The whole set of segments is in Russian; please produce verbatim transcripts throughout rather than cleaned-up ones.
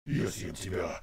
Я съем тебя.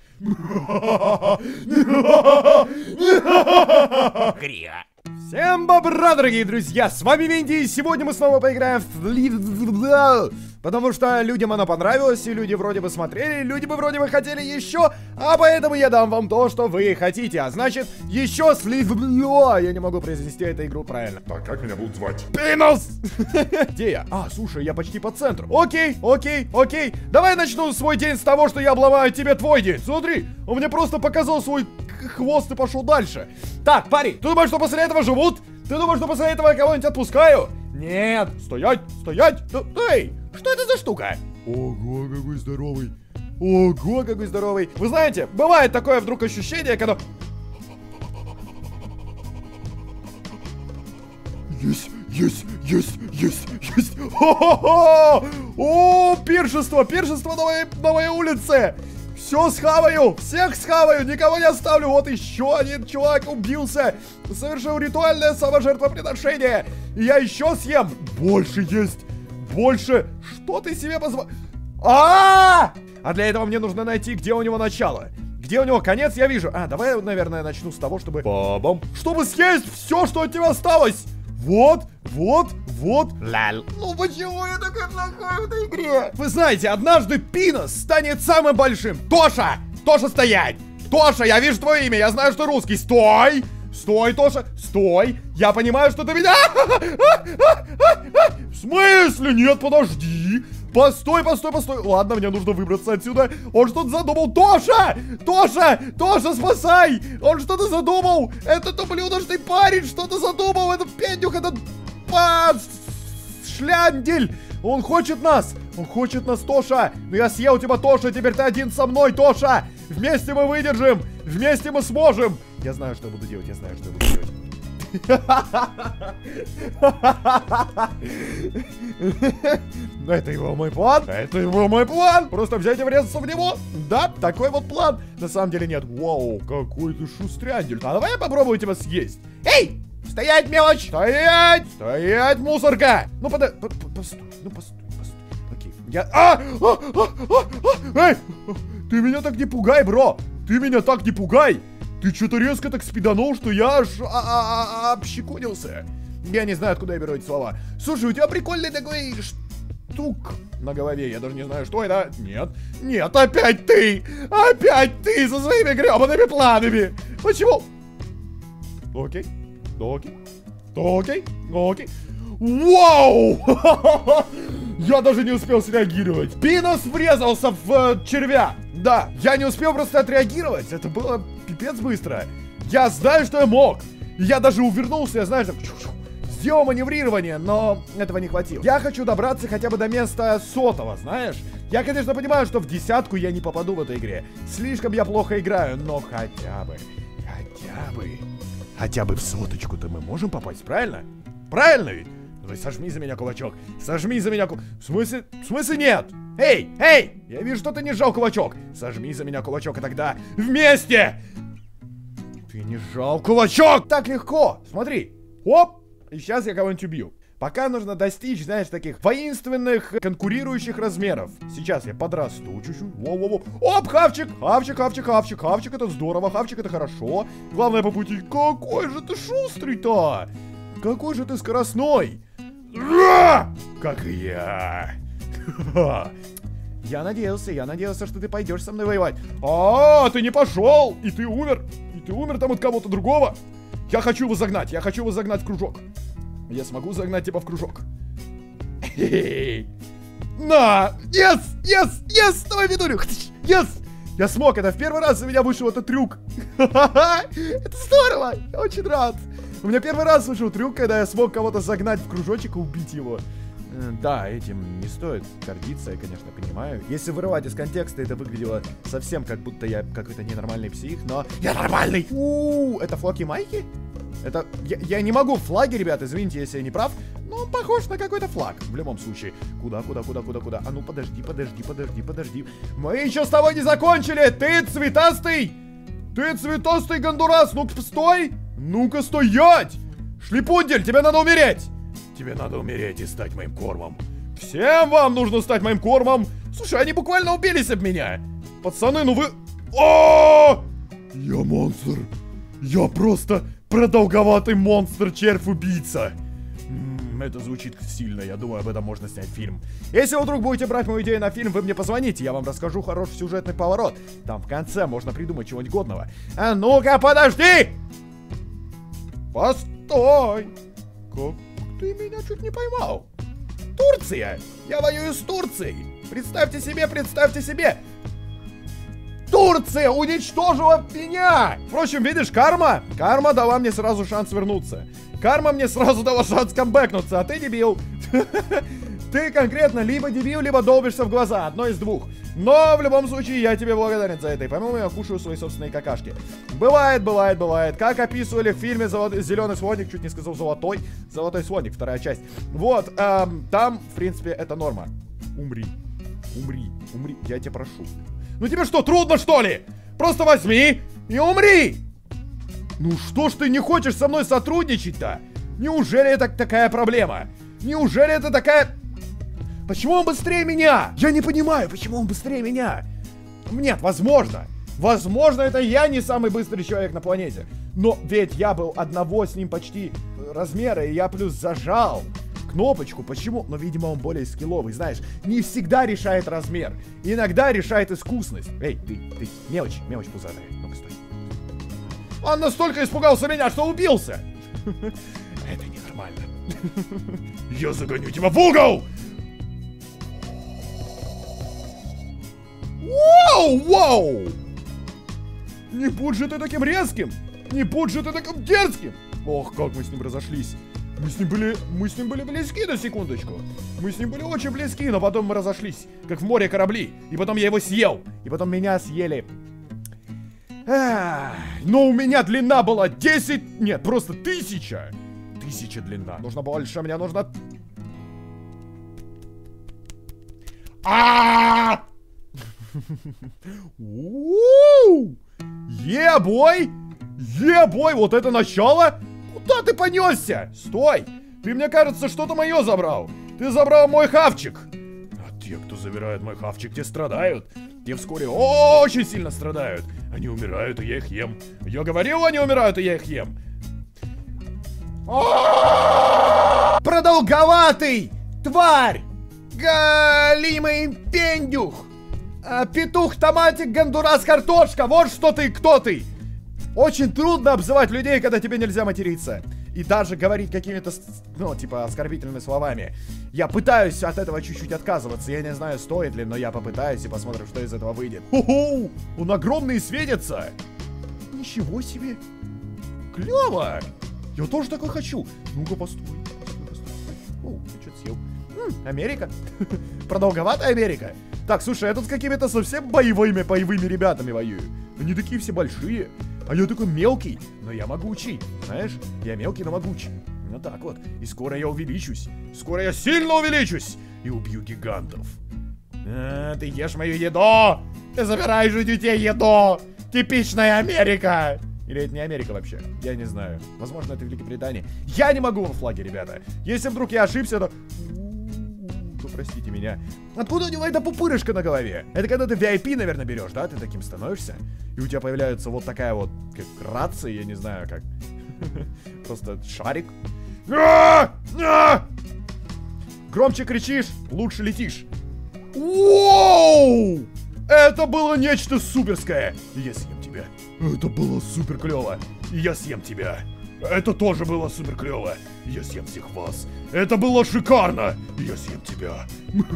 Гриа. Всем бобра, дорогие друзья, с вами Винди, и сегодня мы снова поиграем в... Потому что людям оно понравилось, и люди вроде бы смотрели, люди бы вроде бы хотели еще, а поэтому я дам вам то, что вы хотите, а значит, еще слив... Я не могу произнести эту игру правильно. Так, как меня будут звать? Пинус! Где я? А, слушай, я почти по центру. Окей, окей, окей. Давай начну свой день с того, что я обломаю тебе твой день. Смотри, он мне просто показал свой хвост и пошел дальше. Так, парень, ты думаешь, что после этого живут? Ты думаешь, что после этого я кого-нибудь отпускаю? Нет, стоять, стоять. Эй, что это за штука? Ого, какой здоровый. Ого, какой здоровый. Вы знаете, бывает такое вдруг ощущение, когда... Есть, есть, есть, есть, есть. О, о, пиршество, пиршество на моей, на моей улице. Все схаваю, всех схаваю, никого не оставлю. Вот еще один чувак убился, совершил ритуальное саможертвоприношение. И я еще съем. Больше есть, больше. Что ты себе позволил? А, -а, а! А для этого мне нужно найти, где у него начало. Где у него конец, я вижу. А, давай, наверное, начну с того, чтобы... Бабам. Чтобы съесть все, что от тебя осталось. Вот, вот, вот. Лал. Ну почему я такой плохой в этой игре? Вы знаете, однажды Пинос станет самым большим. Тоша! Тоша, стоять! Тоша, я вижу твое имя, я знаю, что русский. Стой! Стой, Тоша! Стой! Я понимаю, что ты меня... В смысле? Нет, подожди! Постой, постой, постой. Ладно, мне нужно выбраться отсюда. Он что-то задумал. Тоша! Тоша! Тоша, спасай! Он что-то задумал! Этот ублюдочный парень что-то задумал! Этот пендюх, этот... Шляндель! Он хочет нас! Он хочет нас, Тоша! Но я съел тебя, Тоша! Теперь ты один со мной, Тоша! Вместе мы выдержим! Вместе мы сможем! Я знаю, что я буду делать, я знаю, что я буду делать. Это его мой план. Это его мой план. Просто взять и врезаться в него. Да, такой вот план. На самом деле нет. Вау, какой ты шустряндель. А давай я попробую тебя съесть. Эй! Стоять, мелочь! Стоять! Стоять, мусорка! Ну, пода... По -по постой, ну, постой, постой. Окей. Я... А! А! А! А! Эй! Ты меня так не пугай, бро! Ты меня так не пугай! Ты что-то резко так спиданул, что я аж а -а -а общекотился. Я не знаю, откуда я беру эти слова. Слушай, у тебя прикольный такой штук на голове. Я даже не знаю, что это. Нет, нет, опять ты! Опять ты со своими гребаными планами! Почему? Окей, окей, окей, окей. Вау! Я даже не успел среагировать. Пинос врезался в э, червя. Да, я не успел просто отреагировать. Это было пипец быстро. Я знаю, что я мог. Я даже увернулся, я знаю, что... Сделал маневрирование, но этого не хватило. Я хочу добраться хотя бы до места сотого, знаешь? Я, конечно, понимаю, что в десятку я не попаду в этой игре. Слишком я плохо играю, но хотя бы, хотя бы, хотя бы в соточку-то мы можем попасть, правильно? Правильно ведь? Ну, сожми за меня кулачок. Сожми за меня кулачок. В смысле? В смысле нет? Эй, эй! Я вижу, что ты не сжал кулачок. Сожми за меня кулачок, и тогда вместе! Ты не сжал кулачок! Так легко! Смотри. Оп! И сейчас я кого-нибудь убью. Пока нужно достичь, знаешь, таких воинственных конкурирующих размеров. Сейчас я подрасту чуть-чуть. Во-во-во. Оп, хавчик! Хавчик, хавчик, хавчик, хавчик. Это здорово, хавчик, это хорошо. Главное по пути. Какой же ты шустрый-то! Какой же ты скоростной! Как и я. Я надеялся, я надеялся, что ты пойдешь со мной воевать. А, ты не пошел! И ты умер! И ты умер там от кого-то другого! Я хочу его загнать, я хочу его загнать в кружок. Я смогу загнать тебя в кружок. На! Yes! Yes! Yes! Давай, Видурю! Yes! Я смог, это в первый раз у меня вышел этот трюк. Это здорово! Я очень рад. У меня первый раз вышел трюк, когда я смог кого-то загнать в кружочек и убить его. Да, этим не стоит гордиться, я, конечно, понимаю. Если вырывать из контекста, это выглядело совсем как будто я какой-то ненормальный псих, но я нормальный! У-у-у, это флаг Ямайки? Это... Я, я не могу флаги, ребят, извините, если я не прав, но он похож на какой-то флаг, в любом случае. Куда, куда, куда, куда, куда? А ну, подожди, подожди, подожди, подожди. Мы еще с тобой не закончили! Ты цветастый! Ты цветастый гондурас! Ну-ка, стой! Ну-ка, стоять! Шлипундель, тебе надо умереть! Тебе надо умереть и стать моим кормом. Всем вам нужно стать моим кормом. Слушай, они буквально убились об меня. Пацаны, ну вы... О! Я монстр. Я просто продолговатый монстр, червь-убийца. Это звучит сильно, я думаю, об этом можно снять фильм. Если вы вдруг будете брать мою идею на фильм, вы мне позвоните, я вам расскажу хороший сюжетный поворот. Там в конце можно придумать чего-нибудь годного. А ну-ка, подожди! Постой! Как ты меня чуть не поймал? Турция! Я воюю с Турцией! Представьте себе, представьте себе! Турция уничтожила меня! Впрочем, видишь, карма, карма дала мне сразу шанс вернуться. Карма мне сразу дала шанс камбэкнуться, а ты дебил. Ты конкретно либо дебил, либо долбишься в глаза, одно из двух. Но в любом случае я тебе благодарен за это. И по-моему, я кушаю свои собственные какашки. Бывает, бывает, бывает. Как описывали в фильме «Зеленый слоник», чуть не сказал «Золотой». «Золотой слоник», вторая часть. Вот, эм, там, в принципе, это норма. Умри. Умри. Умри. Я тебя прошу. Ну тебе что, трудно, что ли? Просто возьми и умри! Ну что ж ты не хочешь со мной сотрудничать-то? Неужели это такая проблема? Неужели это такая... Почему он быстрее меня? Я не понимаю, почему он быстрее меня. Нет, возможно. Возможно, это я не самый быстрый человек на планете. Но ведь я был одного с ним почти размера, и я плюс зажал кнопочку. Почему? Но, видимо, он более скилловый. Знаешь, не всегда решает размер. Иногда решает искусность. Эй, ты, ты, мелочь, мелочь пузатая. Ну-ка, стой. Он настолько испугался меня, что убился. Это ненормально. Я загоню тебя в угол! Воу, воу! Не будь же ты таким резким! Не будь же ты таким дерзким! Ох, как мы с ним разошлись. Мы с ним были, мы с ним были близки, на секундочку. Мы с ним были очень близки, но потом мы разошлись, как в море корабли. И потом я его съел. И потом меня съели. Ах, но у меня длина была десять, нет, просто тысяча. Тысяча длина. Нужно больше, мне нужно... А! Е-бой! Е-бой! Вот это начало! Куда ты понесся? Стой! Ты, мне кажется, что-то мое забрал. Ты забрал мой хавчик. А те, кто забирает мой хавчик, те страдают. Те вскоре очень сильно страдают. Они умирают, и я их ем. Я говорил, они умирают, и я их ем. Продолговатый! Тварь! Галимый пендюх! Петух, томатик, гондурас, картошка! Вот что ты, кто ты! Очень трудно обзывать людей, когда тебе нельзя материться. И даже говорить какими-то, ну, типа, оскорбительными словами. Я пытаюсь от этого чуть-чуть отказываться. Я не знаю, стоит ли, но я попытаюсь и посмотрим, что из этого выйдет. Ху-ху! Он огромный и светится! Ничего себе! Клево! Я тоже такой хочу! Ну-ка, постой. Постой, постой. О, я что-то съел. М, Америка. Продолговатая Америка. Так, слушай, я тут с какими-то совсем боевыми, боевыми ребятами воюю. Они такие все большие. А я такой мелкий, но я могучий. Знаешь, я мелкий, но могучий. Ну так вот. И скоро я увеличусь. Скоро я сильно увеличусь. И убью гигантов. А, ты ешь мою еду. Ты забираешь у детей еду. Типичная Америка. Или это не Америка вообще? Я не знаю. Возможно, это Великобритания. Я не могу во флаге, ребята. Если вдруг я ошибся, то... То простите меня. Откуда у него эта пупырышка на голове? Это когда ты ви ай пи, наверное, берешь, да? Ты таким становишься. И у тебя появляется вот такая вот, как рация, я не знаю, как. Просто шарик. Громче кричишь, лучше летишь. Воу! Это было нечто суперское. Я съем тебя. Это было супер клево. Я съем тебя. Это тоже было супер клево. Я съем всех вас. Это было шикарно. Я съем тебя.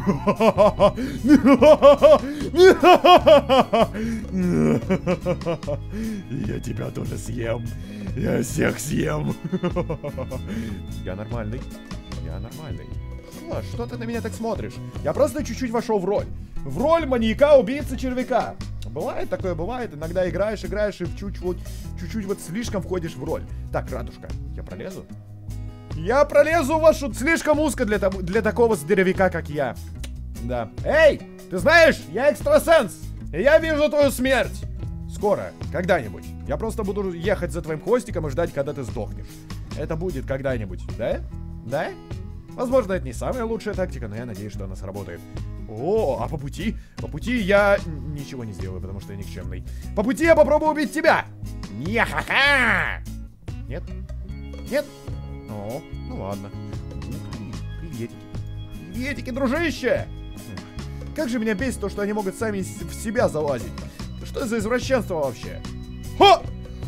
Я тебя тоже съем. Я всех съем. Я нормальный. Я нормальный. Что? Что ты на меня так смотришь? Я просто чуть-чуть вошел в роль. В роль маньяка, убийцы, червяка. Бывает такое, бывает. Иногда играешь, играешь и чуть-чуть, чуть-чуть вот слишком входишь в роль. Так, радужка, я пролезу? Я пролезу в вашу... Слишком узко для, того, для такого здоровяка, как я. Да. Эй, ты знаешь, я экстрасенс. И я вижу твою смерть. Скоро, когда-нибудь. Я просто буду ехать за твоим хвостиком и ждать, когда ты сдохнешь. Это будет когда-нибудь, да? Да? Возможно, это не самая лучшая тактика, но я надеюсь, что она сработает. О, а по пути? По пути я ничего не сделаю, потому что я никчемный. По пути я попробую убить тебя! Не-ха-ха! Нет? Нет? О, ну ладно. Приветики. Приветики, дружище! Как же меня бесит то, что они могут сами в себя залазить. Что за извращенство вообще? Ха!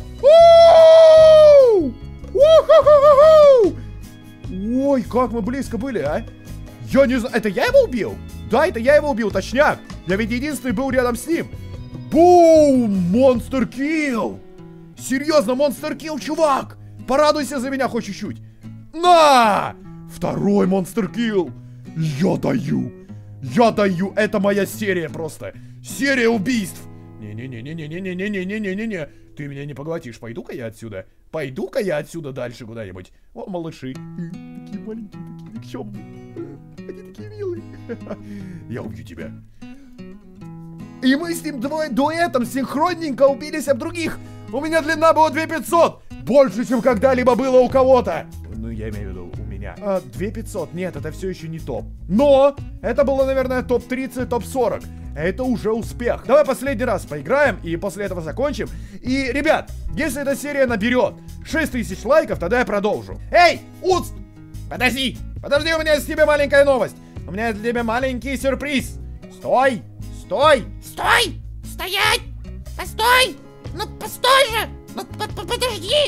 Ой, как мы близко были, а? Я не знаю, это я его убил? Да, это я его убил, точняк. Я ведь единственный был рядом с ним. Бум! Монстр килл! Серьезно, монстр килл, чувак! Порадуйся за меня хоть чуть-чуть. На! Второй монстр килл! Я даю! Я даю! Это моя серия просто! Серия убийств! Не-не-не-не-не-не-не-не-не-не-не-не! Ты меня не поглотишь. Пойду-ка я отсюда. Пойду-ка я отсюда дальше куда-нибудь. О, малыши. Такие маленькие, такие никчемные. Они такие милые. Я убью тебя. И мы с ним дуэтом синхронненько убились об других. У меня длина была две тысячи пятьсот. Больше, чем когда-либо было у кого-то. Ну, я имею в виду у меня. А, две тысячи пятьсот. Нет, это все еще не топ. Но это было, наверное, топ тридцать, топ сорок. Это уже успех. Давай последний раз поиграем и после этого закончим. И, ребят, если эта серия наберет шесть тысяч лайков, тогда я продолжу. Эй, Уц! Подожди! Подожди, у меня для тебя маленькая новость. У меня для тебя маленький сюрприз. Стой! Стой! Стой! Стоять! Постой! Ну, постой же! Ну, подожди!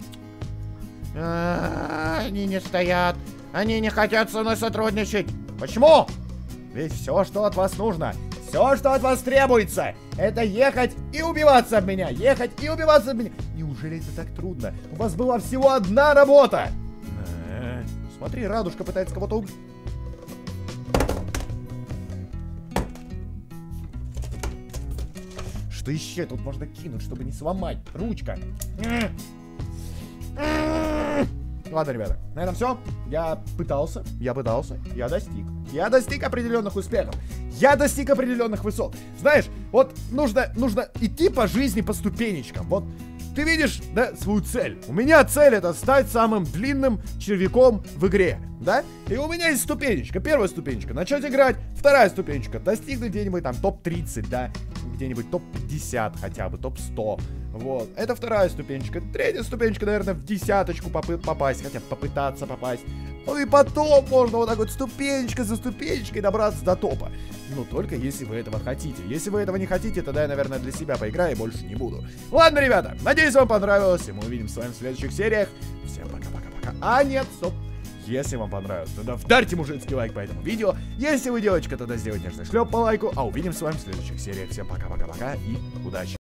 Они не стоят. Они не хотят со мной сотрудничать. Почему? Ведь все, что от вас нужно, все, что от вас требуется, это ехать и убиваться об меня. Ехать и убиваться об меня. Неужели это так трудно? У вас была всего одна работа. Смотри, Радужка пытается кого-то убить. Что еще тут можно кинуть, чтобы не сломать? Ручка. Ладно, ребята, на этом все. Я пытался, я пытался, я достиг. Я достиг определенных успехов. Я достиг определенных высот. Знаешь, вот нужно, нужно идти по жизни по ступенечкам. Вот ты видишь, да, свою цель. У меня цель — это стать самым длинным червяком в игре, да? И у меня есть ступенечка. Первая ступенечка — начать играть. Вторая ступенечка — достигнуть где-нибудь там топ тридцать, да? Где-нибудь топ пятьдесят хотя бы, топ сто. Вот, это вторая ступенечка. Третья ступенечка, наверное, в десяточку попы- попасть, хотя бы попытаться попасть. Ну и потом можно вот так вот ступенечка за ступенечкой добраться до топа. Но только если вы этого хотите. Если вы этого не хотите, тогда я, наверное, для себя поиграю и больше не буду. Ладно, ребята, надеюсь, вам понравилось, и мы увидимся с вами в следующих сериях. Всем пока-пока-пока. А нет, стоп. Если вам понравилось, тогда вдарьте мужицкий лайк по этому видео. Если вы девочка, тогда сделайте нежный шлеп по лайку. А увидимся с вами в следующих сериях. Всем пока-пока-пока и удачи.